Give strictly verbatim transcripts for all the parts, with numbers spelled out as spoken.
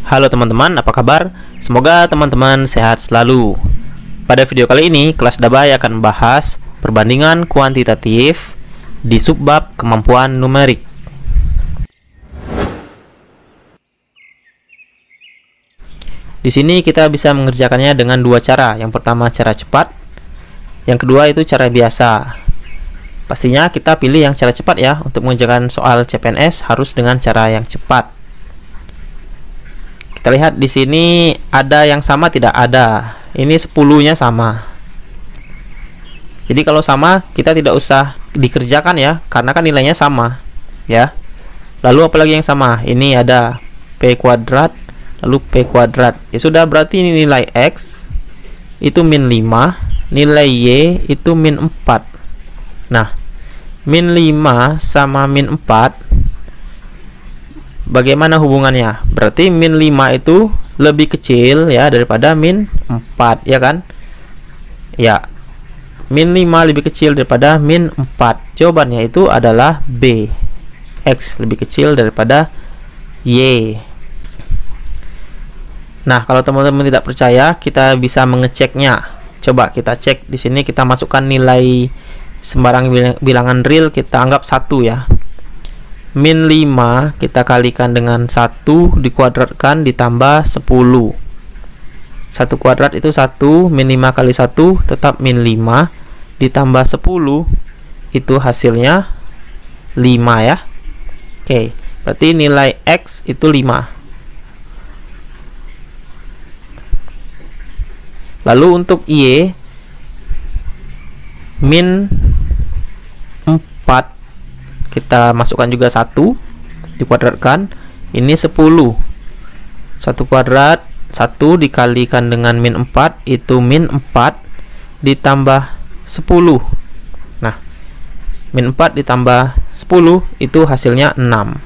Halo teman-teman, apa kabar? Semoga teman-teman sehat selalu. Pada video kali ini, kelas Dabay akan membahas perbandingan kuantitatif di subbab kemampuan numerik. Di sini kita bisa mengerjakannya dengan dua cara. Yang pertama cara cepat, yang kedua itu cara biasa. Pastinya kita pilih yang cara cepat ya. Untuk mengerjakan soal C P N S harus dengan cara yang cepat. Kita lihat di sini ada yang sama tidak ada. Ini sepuluh-nya sama. Jadi kalau sama kita tidak usah dikerjakan ya, karena kan nilainya sama ya. Lalu apalagi yang sama? Ini ada P kuadrat lalu P kuadrat. Ya sudah, berarti ini nilai X itu min lima, nilai Y itu min empat. Nah, min lima sama min empat bagaimana hubungannya? Berarti min lima itu lebih kecil ya daripada min empat, ya kan? Ya, min lima lebih kecil daripada min empat. Jawabannya itu adalah B. X lebih kecil daripada Y. Nah, kalau teman-teman tidak percaya, kita bisa mengeceknya. Coba kita cek di sini, kita masukkan nilai sembarang bilangan real, kita anggap satu ya. Min lima kita kalikan dengan satu dikuadratkan ditambah sepuluh. satu kuadrat itu satu, min lima kali satu tetap min lima ditambah sepuluh itu hasilnya lima ya. Oke, berarti nilai X itu lima. Lalu untuk Y min empat kita masukkan juga satu dikuadratkan, ini sepuluh. satu kuadrat satu dikalikan dengan min empat itu min empat ditambah sepuluh. Nah, min empat ditambah sepuluh itu hasilnya enam.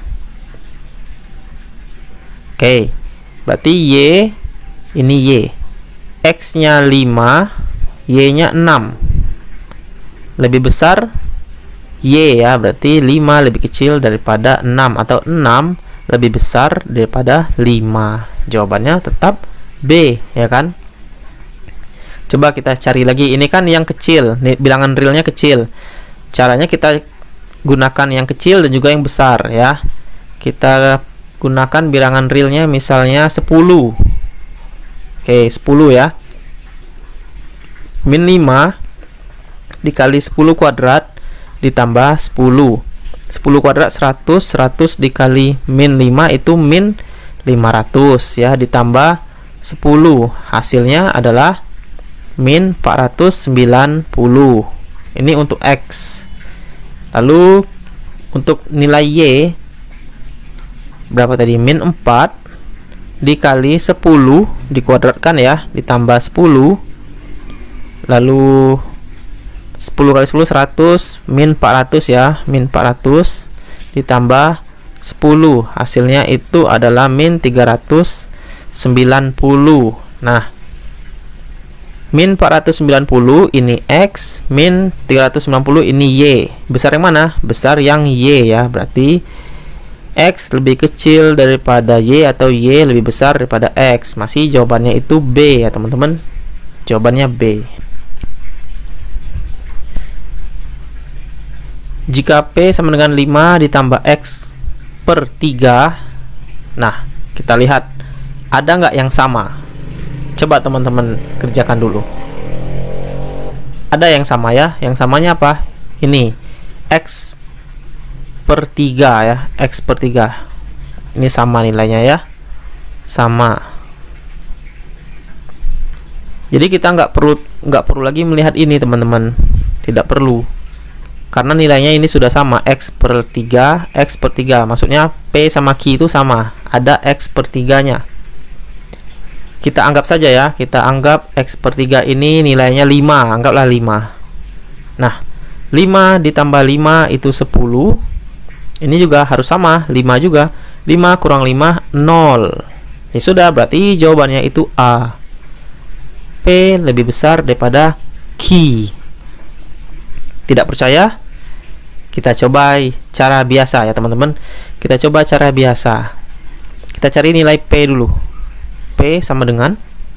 Oke, berarti Y ini Y. X-nya lima, Y-nya enam. Lebih besar Y ya, berarti lima lebih kecil daripada enam, atau enam lebih besar daripada lima. Jawabannya tetap B, ya kan? Coba kita cari lagi. Ini kan yang kecil, nih, bilangan realnya kecil. Caranya kita gunakan yang kecil dan juga yang besar ya. Kita gunakan bilangan realnya misalnya sepuluh. Oke, sepuluh ya. Min lima dikali sepuluh kuadrat ditambah sepuluh. sepuluh kuadrat seratus, seratus dikali min lima itu min lima ratus ya, ditambah sepuluh. Hasilnya adalah min empat ratus sembilan puluh. Ini untuk X. Lalu untuk nilai Y berapa tadi? Min empat dikali sepuluh dikuadratkan ya, ditambah sepuluh. Lalu sepuluh kali sepuluh seratus, min empat ratus ya, min empat ratus ditambah sepuluh, hasilnya itu adalah min tiga ratus sembilan puluh. Nah, min empat ratus sembilan puluh ini X, min tiga ratus sembilan puluh ini Y. Besar yang mana? Besar yang Y ya, berarti X lebih kecil daripada Y atau Y lebih besar daripada X. Masih jawabannya itu B ya teman-teman. Jawabannya B. Jika P sama dengan lima ditambah X per tiga, nah kita lihat ada nggak yang sama. Coba teman-teman kerjakan dulu. Ada yang sama ya. Yang samanya apa? Ini X per tiga ya, X per tiga. Ini sama nilainya ya, sama. Jadi kita nggak perlu nggak perlu lagi melihat ini teman-teman, tidak perlu, karena nilainya ini sudah sama. X per tiga, X per tiga, maksudnya P sama Q itu sama, ada X per tiga nya. Kita anggap saja ya, kita anggap X per tiga ini nilainya lima, anggaplah lima. Nah, lima ditambah lima itu sepuluh. Ini juga harus sama, lima juga. lima kurang lima, nol. Ya sudah, berarti jawabannya itu A. P lebih besar daripada Q. Tidak percaya? Kita coba cara biasa ya teman-teman. Kita coba cara biasa. Kita cari nilai P dulu. P sama dengan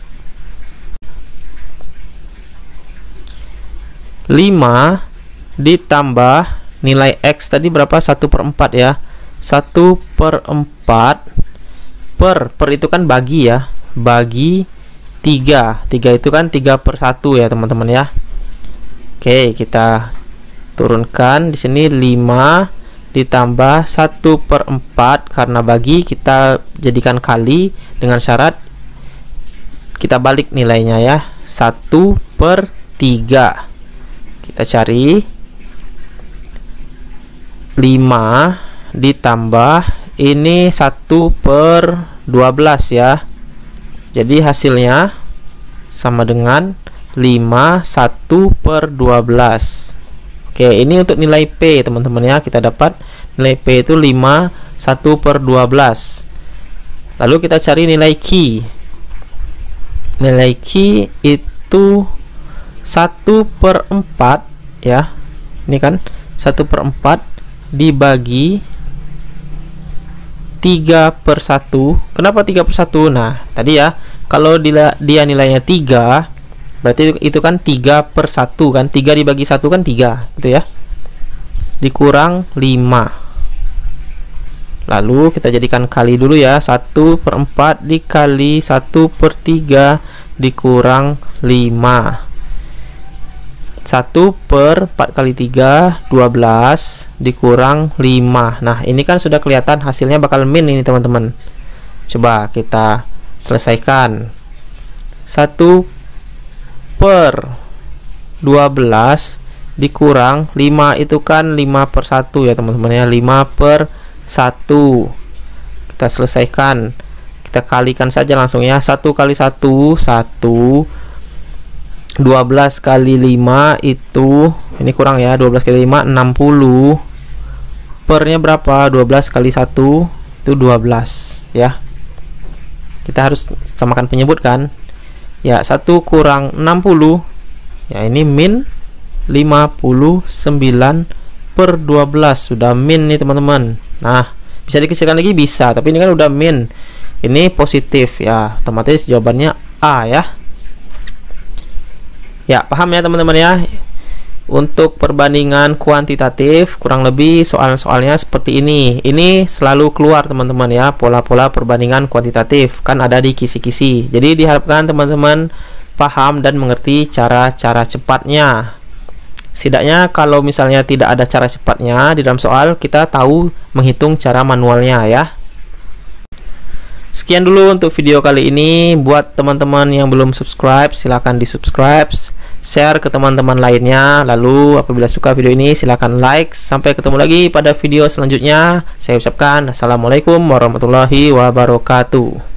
lima ditambah nilai X tadi berapa? satu per empat ya. satu per empat per per itu kan bagi ya, bagi tiga. tiga itu kan tiga per satu ya teman-teman ya. Oke, kita turunkan di sini lima ditambah satu per empat, karena bagi kita jadikan kali dengan syarat kita balik nilainya ya, satu per tiga. Kita cari lima ditambah ini satu per dua belas ya. Jadi hasilnya sama dengan lima satu per dua belas. Oke, ini untuk nilai P teman-teman ya. Kita dapat nilai P itu lima satu per dua belas. Lalu kita cari nilai Q. Nilai Q itu satu per empat ya. Ini kan satu per empat dibagi tiga per satu. Kenapa tiga per satu? Nah, tadi ya, kalau dia, dia nilainya tiga, berarti itu kan tiga per satu kan. tiga dibagi satu kan tiga, gitu ya. Dikurang lima. Lalu kita jadikan kali dulu ya. satu per empat dikali satu per tiga dikurang lima. satu per empat kali tiga, dua belas dikurang lima. Nah, ini kan sudah kelihatan hasilnya bakal min ini teman-teman. Coba kita selesaikan. satu per dua belas dikurang lima itu kan lima per satu ya teman-teman ya. lima per satu. Kita selesaikan. Kita kalikan saja langsung ya. satu kali satu, satu. dua belas kali lima itu, ini kurang ya, dua belas kali lima, enam puluh. Pernya berapa? dua belas kali satu itu dua belas ya. Kita harus samakan penyebut kan. Ya, satu kurang enam puluh. Ya, ini min lima puluh sembilan per dua belas. Sudah min nih teman-teman. Nah, bisa dikecilkan lagi bisa, tapi ini kan udah min. Ini positif ya, otomatis jawabannya A ya. Ya, paham ya teman-teman ya. Untuk perbandingan kuantitatif kurang lebih soal-soalnya seperti ini. Ini selalu keluar teman-teman ya, pola-pola perbandingan kuantitatif kan ada di kisi-kisi. Jadi diharapkan teman-teman paham dan mengerti cara-cara cepatnya. Setidaknya kalau misalnya tidak ada cara cepatnya di dalam soal, kita tahu menghitung cara manualnya ya. Sekian dulu untuk video kali ini. Buat teman-teman yang belum subscribe, silahkan di subscribe, share ke teman-teman lainnya. Lalu apabila suka video ini silahkan like. Sampai ketemu lagi pada video selanjutnya. Saya ucapkan assalamualaikum warahmatullahi wabarakatuh.